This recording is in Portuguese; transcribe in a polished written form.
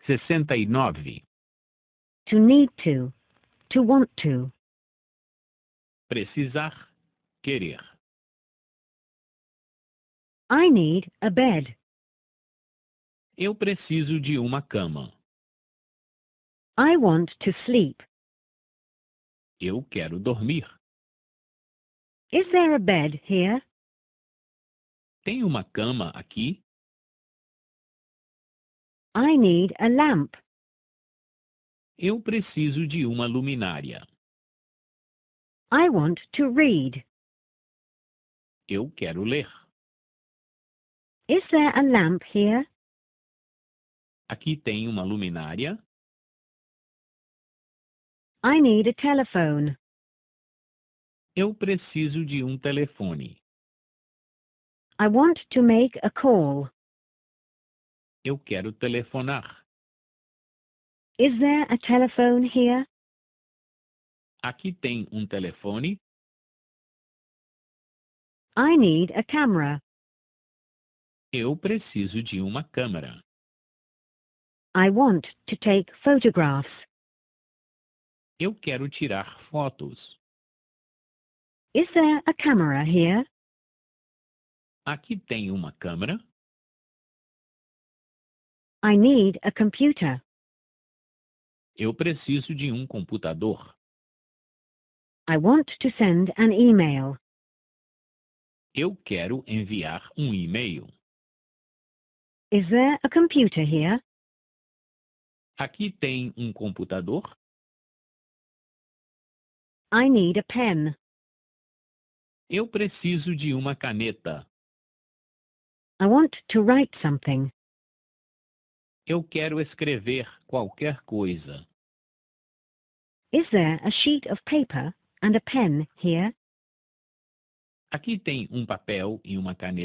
69. To need to want to. Precisar, querer. I need a bed. Eu preciso de uma cama. I want to sleep. Eu quero dormir. Is there a bed here? Tem uma cama aqui? I need a lamp. Eu preciso de uma luminária. I want to read. Eu quero ler. Is there a lamp here? Aqui tem uma luminária. I need a telephone. Eu preciso de um telefone. I want to make a call. Eu quero telefonar. Is there a telephone here? Aqui tem um telefone. I need a camera. Eu preciso de uma câmera. I want to take photographs. Eu quero tirar fotos. Is there a camera here? Aqui tem uma câmera. I need a computer. Eu preciso de um computador. I want to send an email. Eu quero enviar um e-mail. Is there a computer here? Aqui tem um computador. I need a pen. Eu preciso de uma caneta. I want to write something. Eu quero escrever qualquer coisa. Is there a sheet of paper and a pen here? Aqui tem um papel e uma caneta.